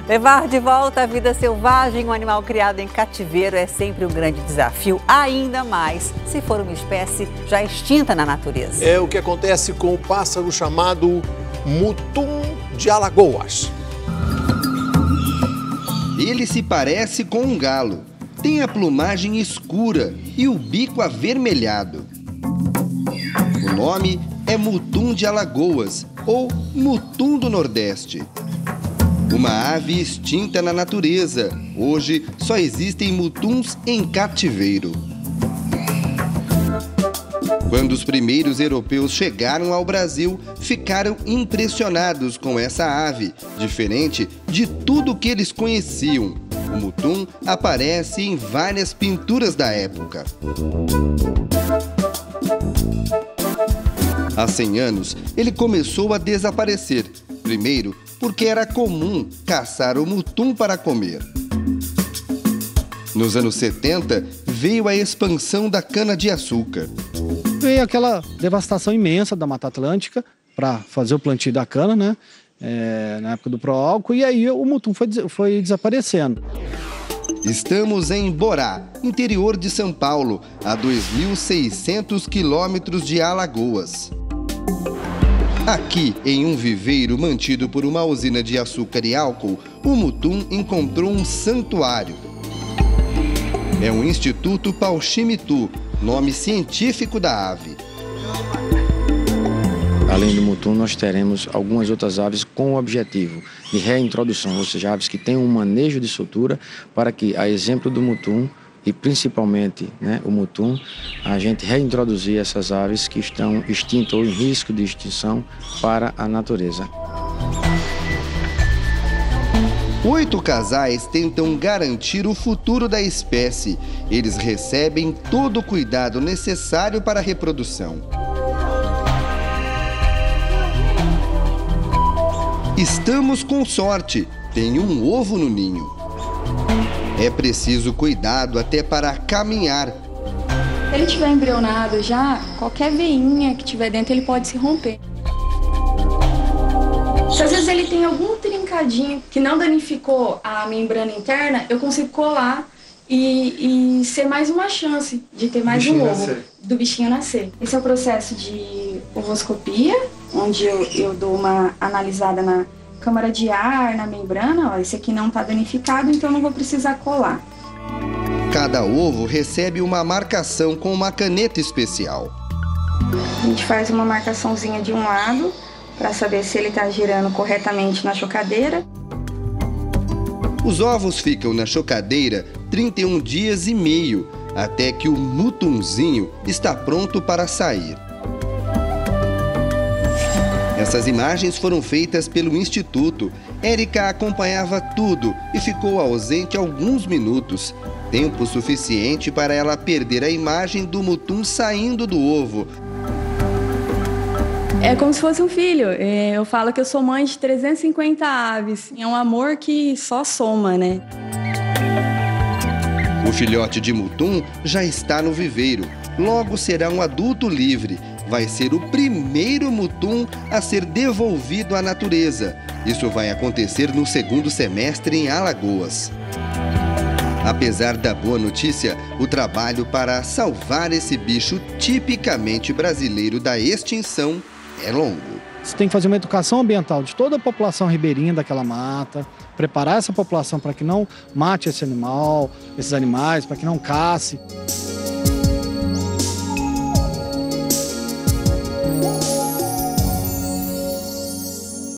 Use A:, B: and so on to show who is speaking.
A: Levar de volta a vida selvagem um animal criado em cativeiro é sempre um grande desafio, ainda mais se for uma espécie já extinta na natureza.
B: É o que acontece com o pássaro chamado mutum de Alagoas.
C: Ele se parece com um galo, tem a plumagem escura e o bico avermelhado. O nome é mutum de Alagoas ou mutum do Nordeste. Uma ave extinta na natureza. Hoje só existem mutuns em cativeiro. Quando os primeiros europeus chegaram ao Brasil, ficaram impressionados com essa ave, diferente de tudo que eles conheciam. O mutum aparece em várias pinturas da época. Há 100 anos, ele começou a desaparecer. Primeiro, porque era comum caçar o mutum para comer. Nos anos 70, veio a expansão da cana-de-açúcar.
D: Veio aquela devastação imensa da Mata Atlântica para fazer o plantio da cana, né? Na época do Proálcool, e aí o mutum foi desaparecendo.
C: Estamos em Borá, interior de São Paulo, a 2.600 quilômetros de Alagoas. Aqui, em um viveiro mantido por uma usina de açúcar e álcool, o mutum encontrou um santuário. É o Instituto Pauximitu, nome científico da ave.
E: Além do mutum, nós teremos algumas outras aves com o objetivo de reintrodução, ou seja, aves que tenham um manejo de soltura para que, a exemplo do mutum, e principalmente o mutum, a gente reintroduzir essas aves que estão extintas ou em risco de extinção para a natureza.
C: 8 casais tentam garantir o futuro da espécie. Eles recebem todo o cuidado necessário para a reprodução. Estamos com sorte, tem um ovo no ninho. É preciso cuidado até para caminhar.
F: Se ele estiver embrionado já, qualquer veinha que tiver dentro ele pode se romper. Se às vezes ele tem algum trincadinho que não danificou a membrana interna, eu consigo colar e ser mais uma chance de ter mais um ovo do bichinho nascer. Esse é o processo de ovoscopia, onde eu dou uma analisada na câmara de ar, na membrana. Ó, esse aqui não está danificado, então não vou precisar colar.
C: Cada ovo recebe uma marcação com uma caneta especial.
F: A gente faz uma marcaçãozinha de um lado para saber se ele está girando corretamente na chocadeira.
C: Os ovos ficam na chocadeira 31 dias e meio, até que o mutumzinho está pronto para sair. Essas imagens foram feitas pelo Instituto. Érica acompanhava tudo e ficou ausente alguns minutos. Tempo suficiente para ela perder a imagem do mutum saindo do ovo.
F: É como se fosse um filho. Eu falo que eu sou mãe de 350 aves. É um amor que só soma, né?
C: O filhote de mutum já está no viveiro. Logo será um adulto livre. Vai ser o primeiro mutum a ser devolvido à natureza. Isso vai acontecer no segundo semestre em Alagoas. Apesar da boa notícia, o trabalho para salvar esse bicho tipicamente brasileiro da extinção é longo.
D: Você tem que fazer uma educação ambiental de toda a população ribeirinha daquela mata, preparar essa população para que não mate esse animal, esses animais, para que não casse.